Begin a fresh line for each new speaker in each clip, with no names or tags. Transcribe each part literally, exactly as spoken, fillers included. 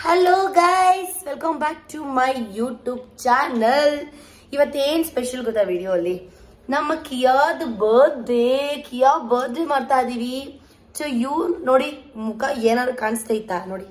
Hello guys, welcome back to my YouTube channel. ಇವತ್ತೇನ್ special ಗೊತ್ತಾ video ಅಲ್ಲಿ? ನಮ್ಮ ಕಿಯಾದ ಬರ್ತ್ಡೇ ಕಿಯಾ ಬರ್ತ್ಡೇ ಮಾಡ್ತಾ ಇದೀವಿ. ಸೊ ಇವ್ ನೋಡಿ ಮುಖ ಏನಾದ್ರು ಕಾಣಿಸ್ತೈತಾ ನೋಡಿ,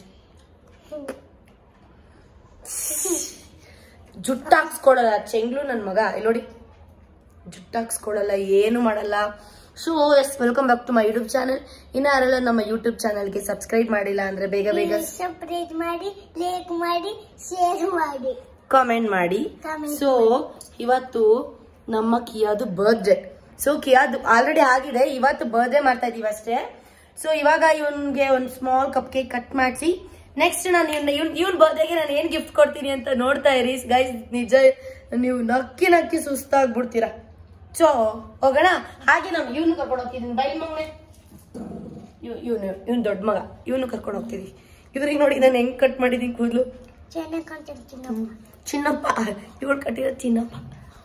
ಜುಟ್ಟಾಕ್ಸ್ಕೊಡಲ್ಲ ಚೆಂಗ್ಲು ನನ್ ಮಗ. ಇಲ್ಲಿ ನೋಡಿ, ಜುಟ್ಟಾಕ್ಸ್ಕೊಡಲ್ಲ, ಏನು ಮಾಡಲ್ಲ. So yes, welcome back to my YouTube channel. ಇನ್ನ ಯಾರೆಲ್ಲ ನಮ್ಮ ಯೂಟ್ಯೂಬ್ ಚಾನಲ್ಗೆ ಸಬ್ಸ್ಕ್ರೈಬ್ ಮಾಡಿಲ್ಲ ಅಂದ್ರೆ ಬೇಗ ಬೇಗ
ಸಬ್ಸ್ಕ್ರೈಬ್ ಮಾಡಿ, ಲೈಕ್ ಮಾಡಿ, ಶೇರ್ ಮಾಡಿ,
ಕಾಮೆಂಟ್ ಮಾಡಿ. ಸೊ ಇವತ್ತು ನಮ್ಮ ಕಿಯಾದು ಬರ್ತ್ಡೇ. ಸೊ ಕಿಯಾದು ಆಲ್ರೆಡಿ ಆಗಿದೆ, ಇವತ್ತು ಬರ್ತ್ಡೇ ಮಾಡ್ತಾ ಇದೀವಿ ಅಷ್ಟೇ. ಸೊ ಇವಾಗ ಇವನ್ಗೆ ಒಂದು ಸ್ಮಾಲ್ ಕಪ್ ಕೇಕ್ ಕಟ್ ಮಾಡಿಸಿ ನೆಕ್ಸ್ಟ್ ನಾನು ಇವ್ನ ಇವ್ನ ಬರ್ತ್ಡೇಗೆ ನಾನು ಏನ್ ಗಿಫ್ಟ್ ಕೊಡ್ತೀನಿ ಅಂತ ನೋಡ್ತಾ ಇರಿ ಗೈಸ್. ನಿಜ ನೀವು ನಕ್ಕಿ ನಕ್ಕಿ ಸುಸ್ತಾಗ್ಬಿಡ್ತೀರಾ. ಸೊ ಹೋಗೋಣ. ಹಾಗೆ ನಾವು ಇವ್ನು ಕರ್ಕೊಂಡು ಹೋಗ್ತಿದ್ದೀನಿ. ಬೈಲ್ ಮಗನೆ, ಇವನು ಇವ್ನು ದೊಡ್ಡ ಮಗ, ಇವನು ಕರ್ಕೊಂಡು ಹೋಗ್ತಿದ್ವಿ. ಇವ್ರಿಗೆ ನೋಡಿ ನಾನು ಹೆಂಗ್ ಕಟ್ ಮಾಡಿದೀನಿ ಕೂದಲು. ಚಿನ್ನಪ್ಪ, ಇವಳು ಕಟ್ಟಿರೋ ಚಿನ್ನಪ್ಪ.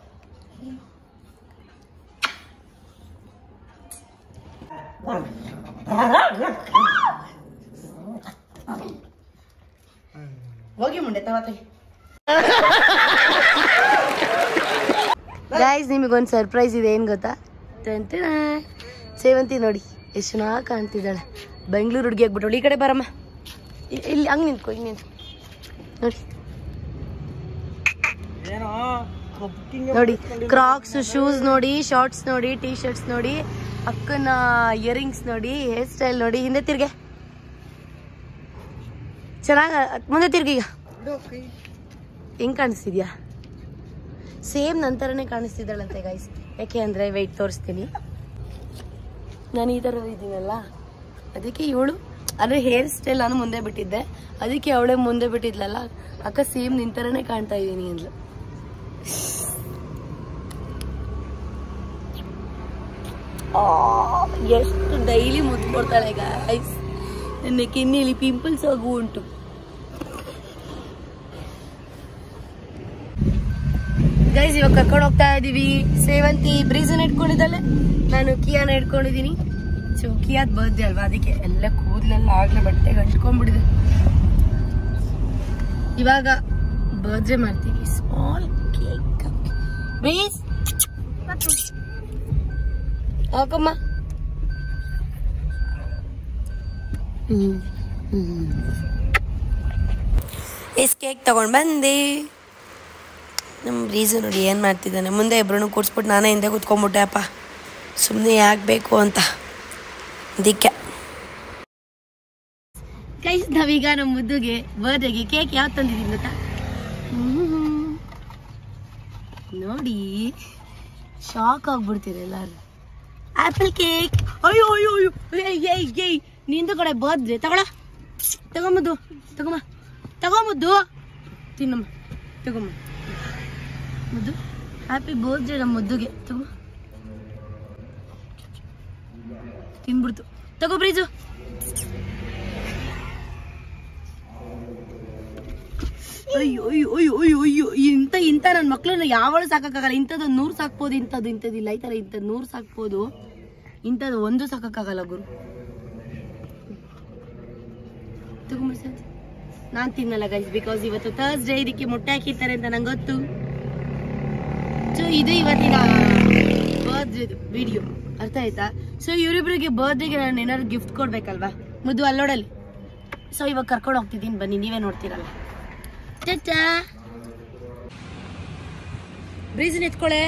ಹೋಗಿ ಮುಂಡೆ ತವತ್ತೆ. ಗೈಸ್, ನಿಮಗೊಂದು ಸರ್ಪ್ರೈಸ್ ಇದೆ. ಏನ್ ಗೊತ್ತಾ? ಸೇವಂತಿ ನೋಡಿ ಎಷ್ಟು ಚೆನ್ನಾಗಿ ಕಾಣ್ತಿದ್ದಾಳೆ. ಬೆಂಗಳೂರು ಹುಡುಗಿ ಆಗ್ಬಿಟ್ಟವಳು. ಈ ಕಡೆ ಬರಮ್ಮ, ಇಲ್ಲಿ ಹಂಗ್ ನಿಂತ್ಕೊ, ಹಿಂಗ್ ನಿಂತ್ಕೊ ನೋಡಿ. ನೋಡಿ ಕ್ರಾಕ್ಸ್ ಶೂಸ್ ನೋಡಿ, ಶಾರ್ಟ್ಸ್ ನೋಡಿ, ಟೀ ಶರ್ಟ್ಸ್ ನೋಡಿ, ಅಕ್ಕನ ಇಯರಿಂಗ್ಸ್ ನೋಡಿ, ಹೇರ್ ಸ್ಟೈಲ್ ನೋಡಿ. ಹಿಂದೆ ತಿರ್ಗೆ, ಚೆನ್ನಾಗ ಮುಂದೆ ತಿರ್ಗಿ. ಈಗ ಹೆಂಗ್ ಕಾಣಿಸ್ತಿದ್ಯಾ? ಸೇಮ್ ನಂತರನೇ ಕಾಣಿಸ್ತಿದ್ದಾಳಂತೆ ಗೈಸ್. ಯಾಕೆ ಅಂದ್ರೆ ವೆಯ್ಟ್ ತೋರಿಸ್ತೀನಿ. ನಾನು ಈ ಥರ ಇದ್ದೀನಲ್ಲ, ಅದಕ್ಕೆ ಇವಳು ಅಂದರೆ ಹೇರ್ ಸ್ಟೈಲ್ ನಾನು ಮುಂದೆ ಬಿಟ್ಟಿದ್ದೆ, ಅದಕ್ಕೆ ಅವಳೇ ಮುಂದೆ ಬಿಟ್ಟಿದ್ಲಲ್ಲ. ಅಕ್ಕ ಸೇಮ್ ನಿಂತರನೇ ಕಾಣ್ತಾ ಇದ್ದೀನಿ ಅಂದ್ಲು. ಎಷ್ಟು ಡೈಲಿ ಮುದ್ದು ಕೊಡ್ತಾಳೆ ಗೈಸ್. ನನ್ನ ಕೆನ್ನೆಯಲ್ಲಿ ಪಿಂಪಲ್ಸ್ ಆಗು ಉಂಟು. ಗೈಸ್, ಇವಾಗ ಕರ್ಕೊಂಡು ಹೋಗ್ತಾ ಇದೀವಿ. ಸೇವಂತಿ ಬ್ರೀಸನ್ ಇಟ್ಕೊಂಡಿದ್ದಾಳೆ, ನಾನು ಕಿಯಾನ ಇಟ್ಕೊಂಡಿದ್ದೀನಿ. ಸೊ ಕಿಯಾದ್ ಬರ್ತ್ಡೇ ಅಲ್ವಾ, ಅದಕ್ಕೆ ಎಲ್ಲ ಕೂದಲೆಲ್ಲ ಆಗ್ಲೇ ಬಟ್ಟೆ ಗಂಟ್ಕೊಂಡ್ಬಿಡಿದೆ. ಇವಾಗ ಬರ್ತ್ಡೇ ಮಾಡ್ತೀವಿ. Small cake. ಬ್ರೀಸ್ ಹಾಕಮ್ಮ. ಹ್ಮ್ ಹ್ಮ್ ಎಸ್ ಕೇಕ್ ತಗೊಂಡ್ ಬಂದೆ. ನಮ್ಮ ಬ್ರೀಸು ನೋಡಿ ಏನು ಮಾಡ್ತಿದ್ದಾನೆ. ಮುಂದೆ ಇಬ್ಬರನ್ನು ಕೂರಿಸ್ಬಿಟ್ಟು ನಾನೇ ಹಿಂದೆ ಕೂತ್ಕೊಂಡ್ಬಿಟ್ಟೆ. ಅಪ್ಪ ಸುಮ್ಮನೆ ಯಾಕೆ ಬೇಕು ಅಂತ ಅದಕ್ಕೆ. ಗೈಸ್, ನಾವೀಗ ನಮ್ಮ ಮುದ್ದುಗೆ ಬರ್ತ್ಡೇಗೆ ಕೇಕ್ ಯಾವ್ದು ತಂದಿದ್ದೀನಿ ಗೊತ್ತಾ? ನೋಡಿ, ಶಾಕ್ ಆಗ್ಬಿಡ್ತೀರ ಎಲ್ಲಾರು. Apple cake. ಅಯ್ಯೋ ಅಯ್ಯೋ ಅಯ್ಯೋ, ಏಯ್ ಏಯ್ ನಿಂದು ಕಡೆ ಬರ್ತ್ಡೇ. ತಗೊಳ, ತಗೊಂಬುದು, ತಗೊಮ್ಮ, ತಗೊಂಬುದು, ತಿನ್ನಮ್ಮ, ತಗೊಮ್ಮ ಮುದ್ದು. ಹ್ಯಾಪಿ ಬರ್ತ್ಡೇ ನಮ್ಮ ಮುದ್ದುಗೆ. ತಗೋ, ತಿನ್ಬಿಡ್ತು. ತಗೋ ಬ್ರೀಜು. ಅಯ್ಯೋ ಅಯ್ಯೋ ಅಯ್ಯೋ ಅಯ್ಯೋ ಅಯ್ಯೋ, ಇಂಥ ಇಂಥ ನನ್ನ ಮಕ್ಳನ್ನ ಯಾವಳು ಸಾಕಾಗಲ್ಲ. ಇಂಥದ್ದು ನೂರು ಸಾಕ್ಬೋದು, ಇಂಥದ್ದು ಇಂಥದ್ದಿಲ್ಲ. ಈ ಥರ ಇಂಥದ್ದು ನೂರು ಸಾಕ್ಬೋದು, ಇಂಥದ್ದು ಒಂದು ಸಾಕಾಗಲ್ಲ ಗುರು. ತಗೊಂಬರ್ಸ. ನಾನು ತಿನ್ನಲ್ಲ ಗೈಸ್, ಬಿಕಾಸ್ ಇವತ್ತು ಥರ್ಸ್ಡೇ, ಇದಕ್ಕೆ ಮೊಟ್ಟೆ ಹಾಕಿರ್ತಾರೆ ಅಂತ ನಂಗೆ ಗೊತ್ತು. ಸೊ ಇದು ಇವತ್ತಿನ ಬರ್ತ್ಡೇ ವಿಡಿಯೋ, ಅರ್ಥ ಆಯ್ತಾ? ಸೊ ಇವರಿಬ್ಬರಿಗೆ ಬರ್ತ್ಡೇಗೆ ನಾನು ಏನಾದ್ರು ಗಿಫ್ಟ್ ಕೊಡ್ಬೇಕಲ್ವಾ ಮುದ್ದು, ಅಲ್ಲೋಡಲ್ಲಿ. ಸೊ ಇವಾಗ ಕರ್ಕೊಂಡು ಹೋಗ್ತಿದ್ದೀನಿ, ಬನ್ನಿ, ನೀವೇ ನೋಡ್ತೀರಲ್ಲ. ಟಾಟಾ. ಬ್ರೀಸನ್ ಎತ್ಕೊಳ್ಳೆ.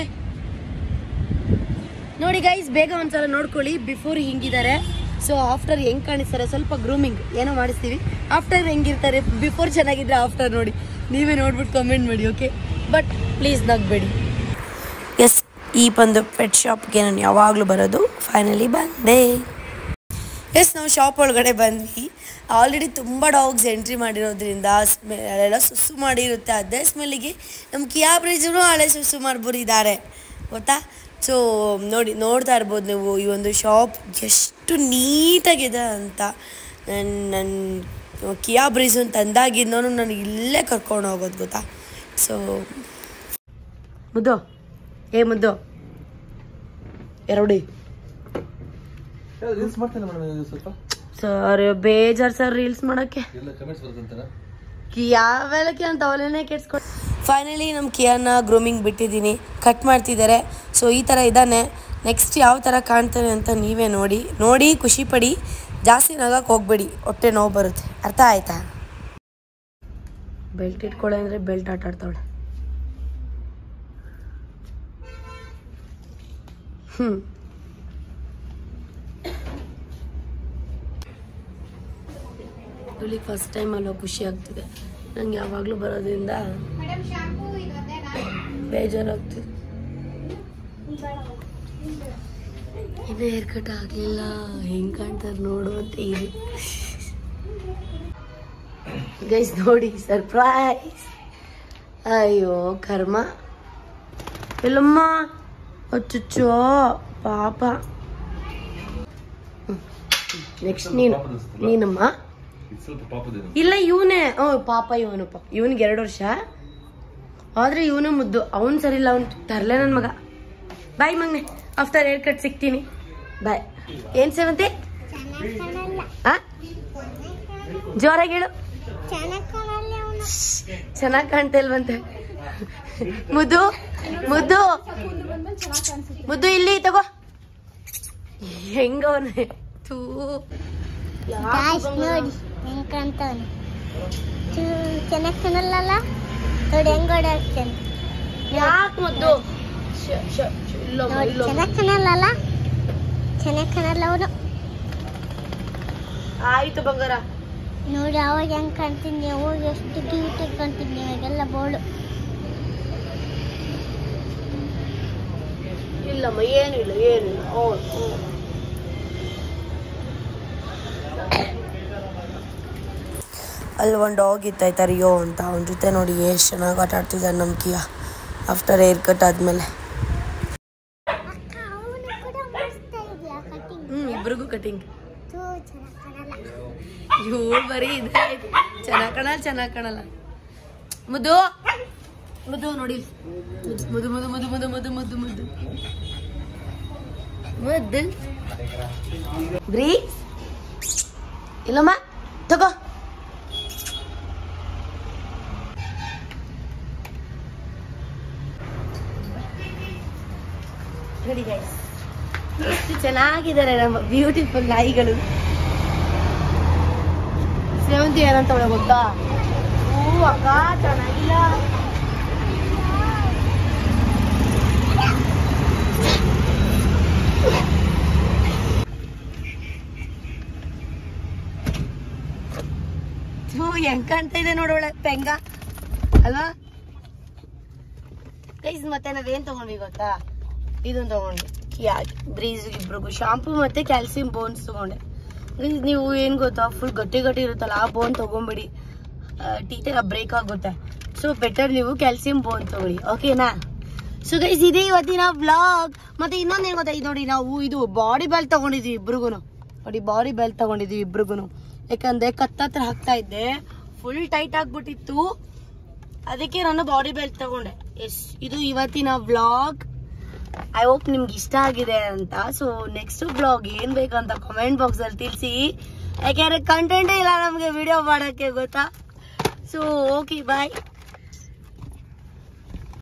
ನೋಡಿ ಗೈಸ್, ಬೇಗ ಒಂದ್ಸಲ ನೋಡ್ಕೊಳ್ಳಿ. ಬಿಫೋರ್ ಹಿಂಗಿದ್ದಾರೆ, ಸೊ ಆಫ್ಟರ್ ಹೆಂಗ್ ಕಾಣಿಸ್ತಾರೆ. ಸ್ವಲ್ಪ ಗ್ರೂಮಿಂಗ್ ಏನೋ ಮಾಡಿಸ್ತೀವಿ. ಆಫ್ಟರ್ ಹೆಂಗಿರ್ತಾರೆ, ಬಿಫೋರ್ ಚೆನ್ನಾಗಿದ್ರೆ ಆಫ್ಟರ್ ನೋಡಿ, ನೀವೇ ನೋಡ್ಬಿಟ್ಟು ಕಮೆಂಟ್ ಮಾಡಿ, ಓಕೆ? ಬಟ್ ಪ್ಲೀಸ್ ನಗ್ಬೇಡಿ. ಎಸ್, ಈ ಒಂದು ಪೆಟ್ ಶಾಪ್ಗೆ ನಾನು ಯಾವಾಗಲೂ ಬರೋದು. ಫೈನಲಿ ಬಂದೆ. ಎಸ್, ನಾವು ಶಾಪ್ ಒಳಗಡೆ ಬಂದ್ವಿ. ಆಲ್ರೆಡಿ ತುಂಬ ಡಾಗ್ಸ್ ಎಂಟ್ರಿ ಮಾಡಿರೋದ್ರಿಂದ ಸ್ಮೆಲ್ಲ ಸುಸ್ಸು ಮಾಡಿರುತ್ತೆ. ಅದೇ ಸ್ಮೆಲ್ಲಿಗೆ ನಮ್ಮ ಕಿಯಾ ಬ್ರೀಜೂ ಹಳೆ ಸುಸ್ಸು ಮಾಡ್ಬಿಟ್ಟಿದ್ದಾರೆ ಗೊತ್ತಾ? ಸೊ ನೋಡಿ, ನೋಡ್ತಾ ಇರ್ಬೋದು ನೀವು ಈ ಒಂದು ಶಾಪ್ ಎಷ್ಟು ನೀಟಾಗಿದೆ ಅಂತ. ನನ್ನ ನನ್ನ ಕಿಯಾ ಬ್ರೀಜನ್ನು ತಂದಾಗಿದ್ದವನು ನನಗೆ ಇಲ್ಲೇ ಕರ್ಕೊಂಡು ಹೋಗೋದು ಗೊತ್ತಾ? ಸೊ ಮುದ್ದು, ಏ ಮುದ್ದು, ಎರಡು ಸರ್ ಬೇಜಾರು ಸರ್ ರೀಲ್ಸ್ ಮಾಡೋಕ್ಕೆ. ಯಾವೆಲ್ಲಕ್ಕೆ ಅಂತ ಅವಲೇನೆ ಕೆಡ್ಸ್ಕೊಂಡು ಫೈನಲಿ ನಮ್ಮ ಕಿಯಾನ ಗ್ರೂಮಿಂಗ್ ಬಿಟ್ಟಿದ್ದೀನಿ, ಕಟ್ ಮಾಡ್ತಿದ್ದಾರೆ. ಸೊ ಈ ಥರ ಇದ್ದಾನೆ. ನೆಕ್ಸ್ಟ್ ಯಾವ ಥರ ಕಾಣ್ತಾನೆ ಅಂತ ನೀವೇ ನೋಡಿ ನೋಡಿ ಖುಷಿ ಪಡಿ. ಜಾಸ್ತಿ ನಗಕ್ಕೆ ಹೋಗ್ಬೇಡಿ, ಹೊಟ್ಟೆ ನೋವು ಬರುತ್ತೆ. ಅರ್ಥ ಆಯ್ತಾ? ಬೆಲ್ಟ್ ಇಟ್ಕೊಳ್ಳೆ ಅಂದರೆ ಬೆಲ್ಟ್ ಆಟ ಆಡ್ತಾವಳೆ. ಹ್ಞೂ ಇವಳಿಗೆ ಫಸ್ಟ್ ಟೈಮ್ ಅಲ್ಲ, ಖುಷಿ ಆಗ್ತಿದೆ. ನಂಗೆ ಯಾವಾಗಲೂ ಬರೋದ್ರಿಂದ ಬೇಜಾರಾಗ್ತಿದೆ. ಇನ್ನೂ ಹೇರ್ ಕಟ್ ಆಗಲಿಲ್ಲ, ಹೆಂಗೆ ಕಾಣ್ತಾರೆ ನೋಡು ಅಂತ ಇದೆ. ಗೈಸ್ ನೋಡಿ, ಸರ್ಪ್ರೈಸ್. ಅಯ್ಯೋ ಕರ್ಮ. ಎಲ್ಲಮ್ಮ ಅಚ್ಚುಚ್ಚೋ ಪಾಪ. ನೆಕ್ಸ್ಟ್ ನೀನು ನೀನಮ್ಮ. ಇಲ್ಲ ಇವನೇ. ಓ ಪಾಪ ಇವನಪ್ಪ. ಇವನಿಗೆ ಎರಡು ವರ್ಷ ಆದ್ರೆ ಇವನು ಮುದ್ದು. ಅವನು ಸರಿ ಇಲ್ಲ, ಅವನು ತರಲೆ ನನ್ನ ಮಗ. ಬಾಯ್ ಮಗ್ನೆ, ಆಫ್ಟರ್ ಹೇರ್ ಕಟ್ ಸಿಗ್ತೀನಿ. ಬಾಯ್. ಏನ್ ಸೇವಂತಿ? ಜೋರಾಗಿ ಹೇಳು. ಚೆನ್ನಾಗಿ ಕಾಣ್ತಲ್ವಂತೆ. ಮುದ್ದು ಮುದ್ದು ಮುದ್ದು ಇಲ್ಲಿ ತಗೋ. ಹೆಂಗವನೇ ತೂ.
ನೋಡಿ ಹೆಂಗ್ ಕಾಣ್ತಾವನೆ. ಚೆನ್ನಾಗಿ ಕಾಣಲ್ಲ ನೋಡಿ, ಹೆಂಗ್ ಓಡಾಡ್ತಾನೆ.
ಯಾಕೆ ಮುದ್ದು?
ಚೆನ್ನಾಗಿ ಕಾಣಲ್ಲ, ಚೆನ್ನಾಗಿ ಕಾಣಲ್ಲ ಅವನು.
ಆಯ್ತು ಬಂಗಾರ.
ನೋಡಿ ಅವಾಗ ಹೆಂಗ್ ಕಾಣ್ತೀನಿ, ಅವಾಗ ಎಷ್ಟು ಕ್ಯೂಟ್ ಕಾಣ್ತೀನಿ. ಇವಾಗೆಲ್ಲ ಬೋಳು.
ಇಲ್ಲಮ್ಮ, ಏನು ಇಲ್ಲ ಏನಿಲ್ಲ. ಓ ಅಲ್ಲಿ ಒಂದು ಡಾಗ್ ಇತ್ತಾಯ್ತಾ ರಿಯೋ ಅಂತ, ಅವನ ಜೊತೆ ನೋಡಿ ಎಷ್ಟು ಚೆನ್ನಾಗಿ ಆಟ ಆಡ್ತಿದ್ದಾನೆ ನಮ್ಮ ಕಿಯಾ ಆಫ್ಟರ್ ಹೇರ್ ಕಟ್ ಆದಮೇಲೆ. ಹ್ಞೂ ಇಬ್ರಿಗೂ ಕಟಿಂಗ್. ಇವಳು ಬರೀ ಇದೆ, ಚೆನ್ನಾಗಿ ಕಾಣಲ್ಲ ಚೆನ್ನಾಗಿ ಕಾಣಲ್ಲ. ಮುದ್ದು ಮುದ್ದು ನೋಡಿ, ಮುದ್ದು ಮುದ್ದು ಮುದ್ದು ಮುದ್ದು ಮುದ್ದು ಮುದ್ದು ಮುದ್ದು ಮುದ್ದು. ಬ್ರೀ ಇಲ್ಲಮ್ಮ ತಗೋ. ನೋಡಿ ಗೈಸ್, ಎಷ್ಟು ಚೆನ್ನಾಗಿದ್ದಾರೆ ನಮ್ಮ ಬ್ಯೂಟಿಫುಲ್ ನಾಯಿಗಳು. ಸೇವಂತಿ ಏನಂತ ಅವಳೆ ಗೊತ್ತಾ? ಹೂ ಅಕ್ಕ ಚೆನ್ನಾಗಿಲ್ಲ. ಹೆಂಗ್ ಕಾಣ್ತಾ ಇದೆ ನೋಡೋಳೆ ಪೆಂಗ ಅಲ್ವಾ ಗೈಸ್? ಮತ್ತೆ ನಾವೇನ್ ತಗೊಂಡ್ವಿ ಗೊತ್ತಾ? ಇದೊಂದು ತಗೊಂಡ್ವಿ, ಕಿಯಾ ಬ್ರೀಸ್ ಇಬ್ರಿಗೂ ಶಾಂಪೂ ಮತ್ತೆ ಕ್ಯಾಲ್ಸಿಯಂ ಬೋನ್ಸ್ ತಗೊಂಡೆ. ನೀವು ಏನ್ ಗೊತ್ತಾ, ಫುಲ್ ಗಟ್ಟಿ ಗಟ್ಟಿ ಇರುತ್ತಲ್ಲ, ಆ ಬೋನ್ ತಗೊಂಬಿಡಿ, ಟೀತ್ ಎಲ್ಲ ಬ್ರೇಕ್ ಆಗುತ್ತೆ. ಸೊ ಬೆಟರ್ ನೀವು ಕ್ಯಾಲ್ಸಿಯಂ ಬೋನ್ ತಗೊಳ್ಳಿ, ಓಕೆನಾ? ಸೊ ಗೈಸ್ ಇದೇ ಇವತ್ತಿನ ವ್ಲಾಗ್. ಮತ್ತೆ ಇನ್ನೊಂದು ಏನ್ ಗೊತ್ತಾ, ಇದು ನೋಡಿ ನಾವು ಇದು ಬಾಡಿ ಬೆಲ್ಟ್ ತಗೊಂಡಿದ್ವಿ ಇಬ್ರಿಗೂ. ನೋಡಿ ಬಾಡಿ ಬೆಲ್ಟ್ ತಗೊಂಡಿದ್ವಿ ಇಬ್ರಿಗೂ. ಯಾಕಂದ್ರೆ ಕತ್ತತ್ರ ಹಾಕ್ತಾ ಇದ್ದೆ, ಫುಲ್ ಟೈಟ್ ಆಗ್ಬಿಟ್ಟಿತ್ತು, ಅದಕ್ಕೆ ನಾನು ಬಾಡಿ ಬೆಲ್ಟ್ ತಗೊಂಡೆ. ಎಸ್, ಇದು ಇವತ್ತಿನ ವ್ಲಾಗ್. ಐ ಹೋಪ್ ನಿಮ್ಗೆ ಇಷ್ಟ ಆಗಿದೆ ಅಂತ. ಸೊ ನೆಕ್ಸ್ಟ್ ಬ್ಲಾಗ್ ಏನ್ ಬೇಕಂತ ಕಮೆಂಟ್ ಬಾಕ್ಸ್ ಅಲ್ಲಿ ತಿಳಿಸಿ, ಯಾಕೆಂದ್ರೆ ಕಂಟೆಂಟ್ ಇಲ್ಲ ನಮ್ಗೆ ವಿಡಿಯೋ ಮಾಡಕ್ಕೆ, ಗೊತ್ತಾ? ಸೊ ಓಕೆ ಬಾಯ್.